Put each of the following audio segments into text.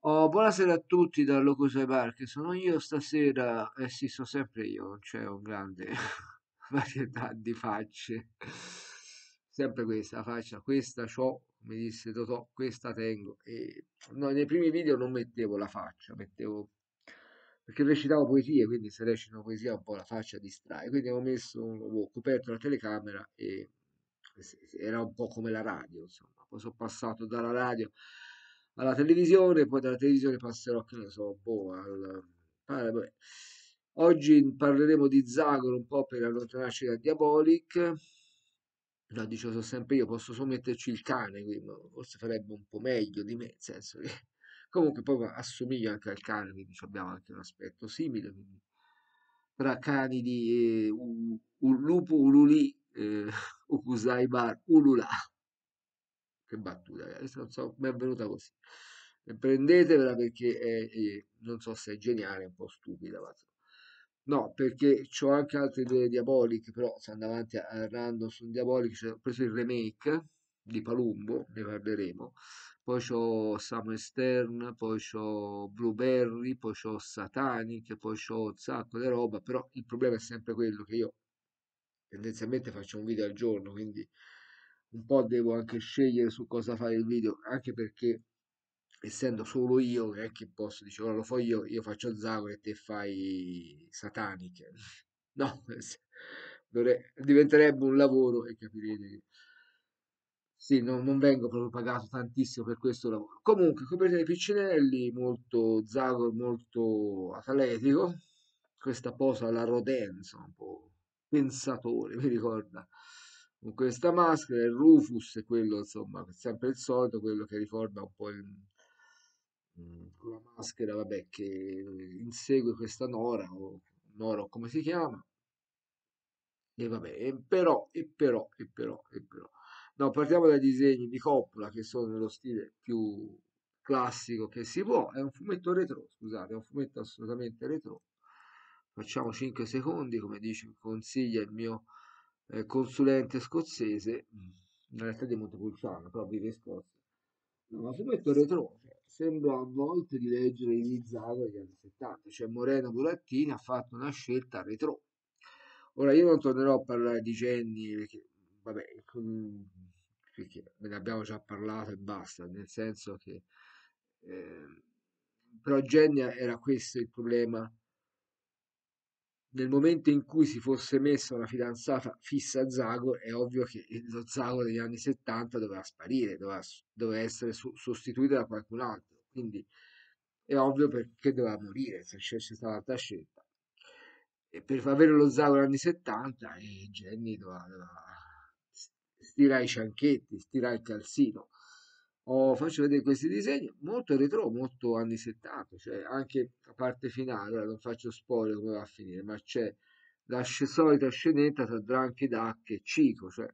Oh, buonasera a tutti da Locusai Bar, che sono io stasera, eh sì, sono sempre io, c'è un grande varietà di facce. Sempre questa faccia, questa c'ho, come disse Totò, questa tengo. E no, nei primi video non mettevo la faccia, mettevo perché recitavo poesie, quindi se recitano poesia un po' la faccia distrae. Quindi avevo coperto la telecamera e era un po' come la radio, insomma. Poi sono passato dalla radio alla televisione, poi dalla televisione passerò, che ne so, boh, vabbè. Oggi parleremo di Zagor un po' per allontanarci da Diabolic. No, dicevo, sono sempre io, posso solo metterci il cane, quindi forse farebbe un po' meglio di me, nel senso che comunque poi assomiglio anche al cane, quindi abbiamo anche un aspetto simile, quindi tra cani di Lupo Ululi, Ukusai Bar, Ulula. Che battuta, ragazzi, non so, mi è venuta così. E prendetevela perché non so se è geniale, è un po' stupida, ma insomma. No, perché ho anche altre idee diaboliche, però se andavo avanti a random su Diabolic, ho preso il remake di Palumbo, ne parleremo. Poi c'ho Samuel Stern, poi c'ho Blueberry, poi c'ho Satanic, poi c'ho un sacco di roba, però il problema è sempre quello che io tendenzialmente faccio un video al giorno, quindi un po' devo anche scegliere su cosa fare il video, anche perché essendo solo io, non è che posso dire, ora lo fo io faccio Zago e te fai Satanic. No, diventerebbe un lavoro e capirete che sì, non vengo proprio pagato tantissimo per questo lavoro. Comunque, copertina dei piccinelli, molto Zagor, molto atletico. Questa posa alla Rodenzo, un po' pensatore, mi ricorda. Con questa maschera, il Rufus è quello, insomma, sempre il solito, quello che ricorda un po' la maschera, vabbè, che insegue questa Nora, o come si chiama. E vabbè, e però. No, partiamo dai disegni di Coppola che sono nello stile più classico che si può. È un fumetto retro, scusate, è un fumetto assolutamente retro. Facciamo 5 secondi, come dice, consiglia il mio consulente scozzese, in realtà di Montepulciano, però vive in Scozia. No, ma un fumetto retro, cioè, sembra a volte di leggere i Zaga degli anni 70, cioè Moreno Burattini ha fatto una scelta retro. Ora io non tornerò a parlare di Jenny perché, vabbè, perché me ne abbiamo già parlato e basta, nel senso che eh, però Jenny era questo il problema. Nel momento in cui si fosse messa una fidanzata fissa a Zago, è ovvio che lo Zago degli anni 70 doveva sparire, doveva essere sostituito da qualcun altro. Quindi è ovvio perché doveva morire, se c'è stata altra scelta. E per avere lo Zago negli anni 70, Jenny doveva stirare i cianchetti, stirare il calzino. Faccio vedere questi disegni molto retro, molto anni 70, cioè anche la parte finale, ora non faccio spoiler come va a finire, ma c'è la solita scenetta tra Drunky Duck e Chico, cioè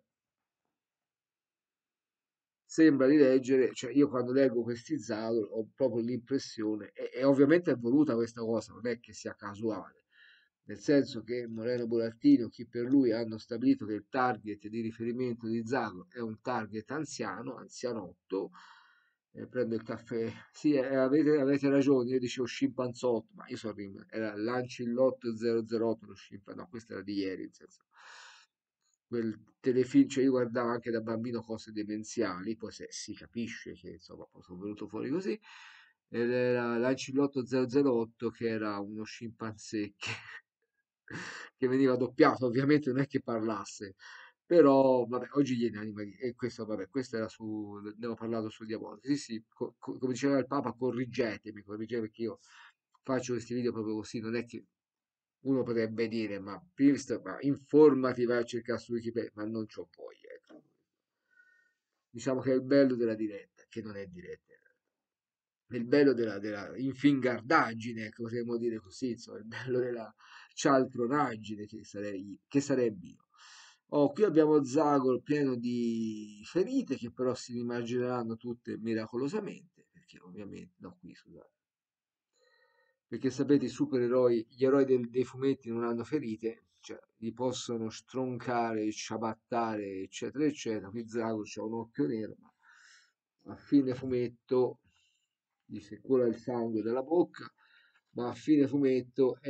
sembra di leggere, cioè io quando leggo questi Zalo ho proprio l'impressione, e ovviamente è voluta questa cosa, non è che sia casuale, nel senso che Moreno Burattini o chi per lui hanno stabilito che il target di riferimento di Zago è un target anziano, anzianotto, prendo il caffè, sì, avete ragione, io dicevo scimpanzotto, ma io so che era Lancillotto 008, lo scimpanzotto, no, questo era di ieri, nel senso quel telefilm, cioè io guardavo anche da bambino cose demenziali, poi se si capisce che insomma poi sono venuto fuori così, ed era l'Ancillotto 008 che era uno scimpanzé che, che veniva doppiato, ovviamente non è che parlasse, però vabbè, oggi gli animali, e questo vabbè, questo era su, ne ho parlato sul diavolo, sì sì, come diceva il Papa, corrigetemi, corrigetemi perché io faccio questi video proprio così, non è che uno potrebbe dire, ma Pilst, ma informati, vai a cercare su Wikipedia, ma non c'ho voglia. Ecco. Diciamo che è il bello della diretta, che non è diretta. È il bello della infingardaggine, ecco, potremmo dire così, insomma, il bello della cialtronaggine che sarebbe io. Oh, qui abbiamo Zagor pieno di ferite che però si rimargineranno tutte miracolosamente, perché ovviamente, no, qui scusate, perché sapete i supereroi, gli eroi dei fumetti non hanno ferite, cioè li possono stroncare, ciabattare, eccetera, eccetera. Qui Zago c'ha un occhio nero, ma a fine fumetto gli si cola il sangue dalla bocca, ma a fine fumetto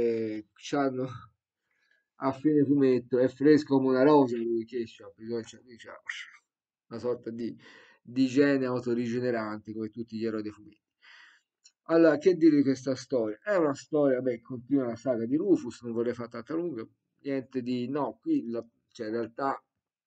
a fine fumetto è fresco come una rosa lui che c'ha bisogno, lui c'ha una sorta di gene autorigenerante come tutti gli eroi dei fumetti. Allora, che dire di questa storia? È una storia, beh, continua la saga di Rufus, non vorrei fare tanta lunga, niente di... No, cioè in realtà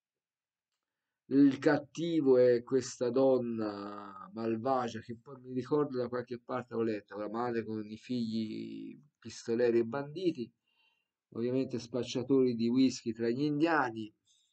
il cattivo è questa donna malvagia che poi mi ricordo da qualche parte ho letto, la madre con i figli pistoleri e banditi, ovviamente spacciatori di whisky tra gli indiani,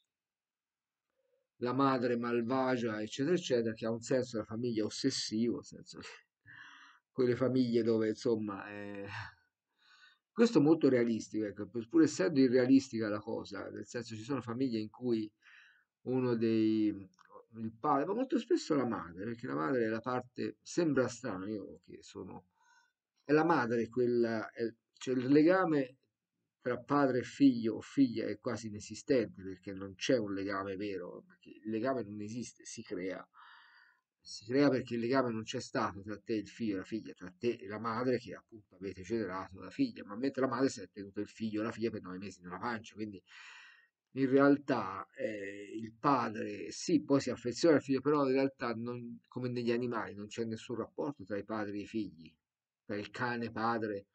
la madre malvagia, eccetera, eccetera, che ha un senso della famiglia ossessivo, nel senso che quelle famiglie dove, insomma, questo è molto realistico, ecco, pur essendo irrealistica la cosa, nel senso ci sono famiglie in cui uno dei, il padre, ma molto spesso la madre, perché la madre è la parte, sembra strano, io che sono, è la madre quella, cioè il legame tra padre e figlio o figlia è quasi inesistente perché non c'è un legame vero, perché il legame non esiste, si crea perché il legame non c'è stato tra te, il figlio e la figlia, tra te e la madre che appunto avete generato la figlia, ma mentre la madre si è tenuta il figlio e la figlia per 9 mesi nella pancia, quindi in realtà il padre sì, poi si affeziona al figlio, però in realtà come negli animali non c'è nessun rapporto tra i padri e i figli, tra il cane padre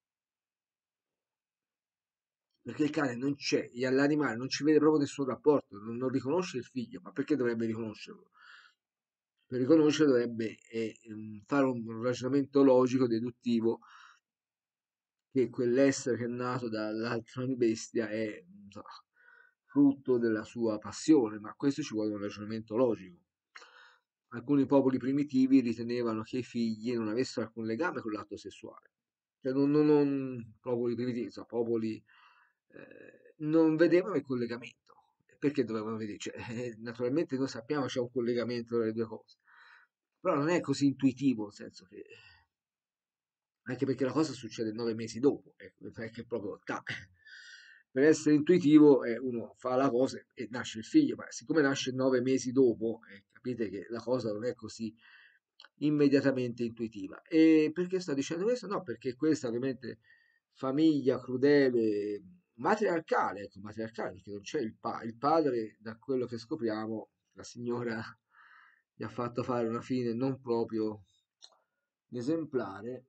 perché il cane non c'è, e all'animale non ci vede proprio nessun rapporto, non riconosce il figlio, ma perché dovrebbe riconoscerlo? Per riconoscerlo dovrebbe fare un ragionamento logico, deduttivo, che quell'essere che è nato dall'altra bestia è non so, frutto della sua passione, ma questo ci vuole un ragionamento logico. Alcuni popoli primitivi ritenevano che i figli non avessero alcun legame con l'atto sessuale. Cioè non popoli primitivi, insomma, popoli non vedevano il collegamento. Perché dovevano vedere? Cioè, naturalmente noi sappiamo che c'è un collegamento tra le due cose, però non è così intuitivo, nel senso che anche perché la cosa succede 9 mesi dopo, ecco, non è che proprio per essere intuitivo uno fa la cosa e nasce il figlio, ma siccome nasce 9 mesi dopo, capite che la cosa non è così immediatamente intuitiva. E perché sto dicendo questo? No, perché questa ovviamente famiglia crudele, matriarcale, ecco, matriarcale, perché non c'è il padre, da quello che scopriamo, la signora gli ha fatto fare una fine non proprio esemplare.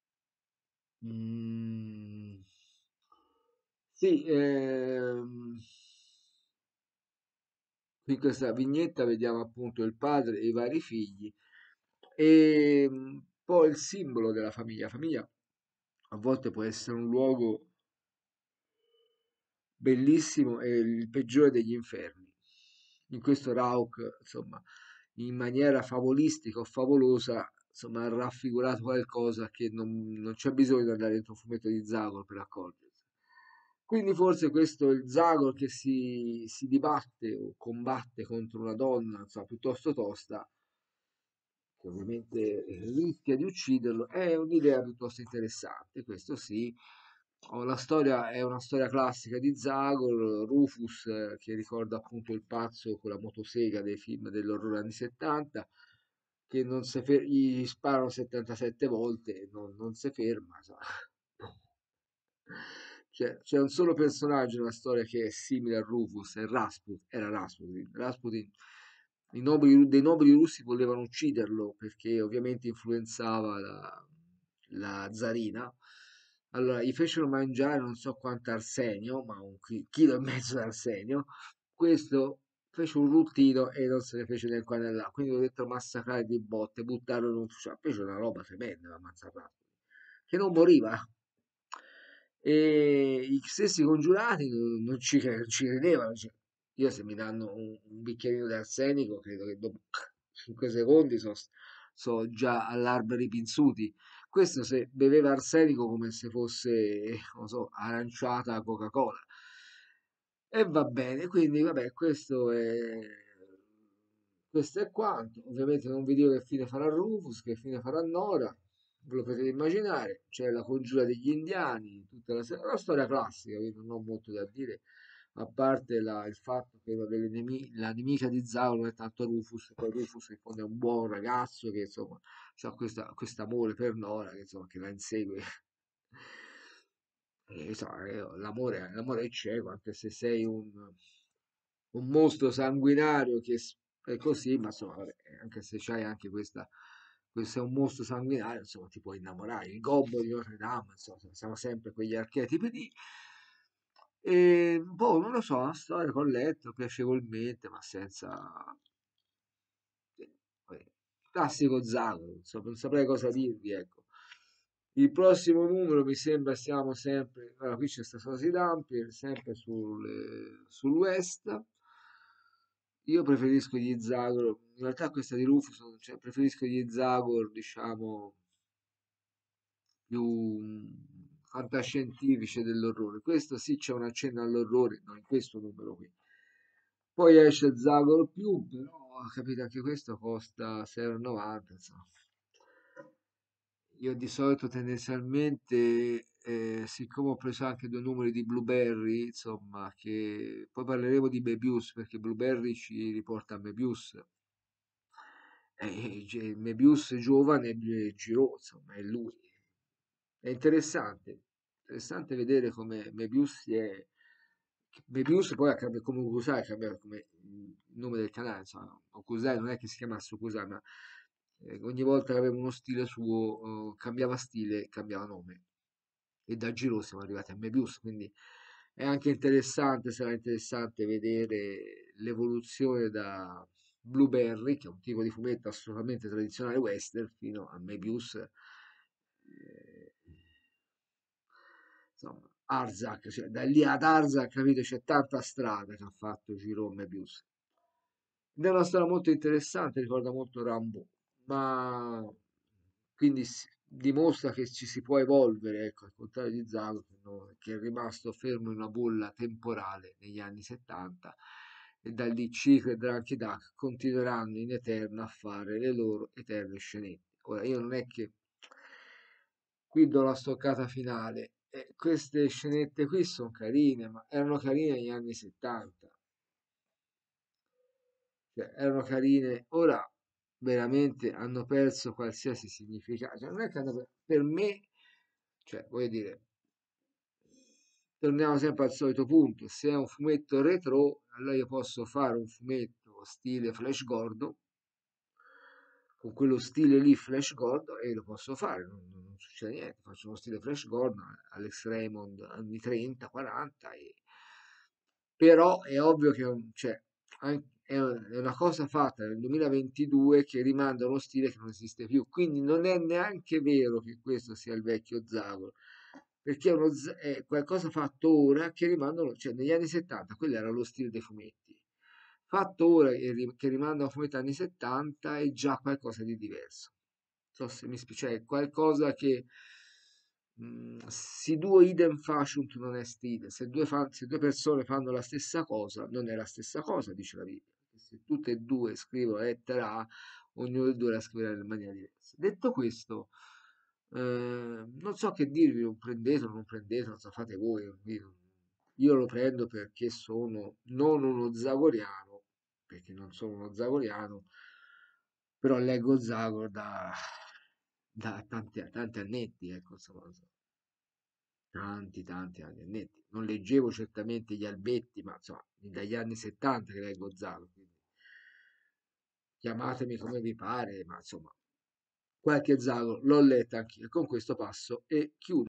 Mm, sì, qui in questa vignetta vediamo appunto il padre e i vari figli e poi il simbolo della famiglia. La famiglia a volte può essere un luogo bellissimo e il peggiore degli inferni. In questo Rauch, insomma, in maniera favolistica o favolosa, insomma, ha raffigurato qualcosa che non c'è bisogno di andare dentro un fumetto di Zagor per accorgersi. Quindi forse questo è il Zagor che si dibatte o combatte contro una donna, insomma, piuttosto tosta, che ovviamente rischia di ucciderlo, è un'idea piuttosto interessante, questo sì. La storia è una storia classica di Zagor, Rufus che ricorda appunto il pazzo con la motosega dei film dell'orrore anni 70, che non si gli sparano 77 volte e non si ferma. Insomma. C'è un solo personaggio nella storia che è simile a Rufus, è era Rasputin. Rasputin, dei nobili russi volevano ucciderlo perché ovviamente influenzava la zarina. Allora gli fecero mangiare non so quanto arsenio, ma un chilo e mezzo di arsenio. Questo fece un ruttino e non se ne fece neanche una là. Quindi ho detto massacrare di botte, buttarlo in un fucile. Fece una roba tremenda, ammazzare che non moriva. E gli stessi congiurati non ci credevano. Io se mi danno un bicchierino di arsenico, credo che dopo 5 secondi so già all'albero pinzuti. Questo se beveva arsenico come se fosse, non so, aranciata Coca-Cola. E va bene, quindi vabbè, questo è quanto. Ovviamente non vi dico che fine farà Rufus, che fine farà Nora, ve lo potete immaginare. C'è la congiura degli indiani, tutta una storia classica, quindi non ho molto da dire. a parte il fatto che vabbè, la nemica di Zagor non è tanto Rufus, poi Rufus in fondo è un buon ragazzo che insomma ha questo amore per Nora che, insomma, che la insegue. Insomma, l'amore è cieco, anche se sei un mostro sanguinario è così, ma insomma, vabbè, anche se c'hai anche questo è un mostro sanguinario, insomma, ti puoi innamorare. Il gobbo di Notre Dame, insomma, siamo sempre quegli archetipi lì. E, boh, non lo so, una storia che ho letto piacevolmente, ma senza... vabbè, classico Zagor, insomma, non saprei cosa dirvi, ecco. Il prossimo numero mi sembra siamo sempre, allora qui c'è sta Sosi Dumpier, sempre sul West. Io preferisco gli Zagor, in realtà questa di Rufus, cioè, preferisco gli Zagor, diciamo, più fantascientifici dell'orrore. Questo sì c'è un accenno all'orrore, no, in questo numero qui. Poi esce Zagor più, però capite anche questo costa 6,90, insomma. Io di solito tendenzialmente, siccome ho preso anche due numeri di Blueberry, insomma, che poi parleremo di Mebius perché Blueberry ci riporta a Mebius. Mebius giovane e Giraud, insomma, è lui. È interessante vedere come Mebius si è... Mebius poi ha cambiato, come Okusai, ha cambiato come il nome del canale, insomma, Okusai non è che si chiamasse Okusai, ma ogni volta che aveva uno stile suo, cambiava stile, cambiava nome. E da Giro siamo arrivati a Mebius, quindi è anche interessante, sarà interessante vedere l'evoluzione da Blueberry, che è un tipo di fumetto assolutamente tradizionale western, fino a Mebius. Insomma, Arzak, cioè, da lì ad Arzak, capito, c'è tanta strada che ha fatto Giro Mebius. Ed è una storia molto interessante, ricorda molto Rambo, ma quindi dimostra che ci si può evolvere, ecco, al contrario di Zago che è rimasto fermo in una bolla temporale negli anni 70 e da lì Ciclo e Drunky Duck continueranno in eterno a fare le loro eterne scenette. Ora, io non è che qui do la stoccata finale, e queste scenette qui sono carine, ma erano carine negli anni 70, cioè, erano carine, ora veramente hanno perso qualsiasi significato. Cioè, non è che per me, cioè, voglio dire, torniamo sempre al solito punto, se è un fumetto retro, allora io posso fare un fumetto stile Flash Gordon, con quello stile lì Flash Gordon, e lo posso fare, non succede niente, faccio uno stile Flash Gordon, Alex Raymond anni 30, 40, però è ovvio che cioè, è una cosa fatta nel 2022 che rimanda a uno stile che non esiste più, quindi non è neanche vero che questo sia il vecchio Zagor, perché è qualcosa fatto ora che rimanda, cioè negli anni 70 quello era lo stile dei fumetti, fatto ora che rimanda a un fumetto anni 70 è già qualcosa di diverso. Non so se mi spiego, cioè qualcosa che si duo idem faciunt non est idem. Se due persone fanno la stessa cosa, non è la stessa cosa, dice la Bibbia. Se tutte e due scrivono la lettera A, ognuno dei due la scriverà in maniera diversa. Detto questo, non so che dirvi, non prendetelo, non prendetelo, non so, fate voi. Io lo prendo perché sono non uno zagoriano, perché non sono uno zagoriano, però leggo Zagor da tanti annetti, ecco, insomma, tanti annetti. Non leggevo certamente gli albetti, ma insomma, dagli anni 70 che leggo Zagor, quindi chiamatemi come vi pare, ma insomma, qualche Zagor l'ho letta anch'io. Con questo passo e chiudo.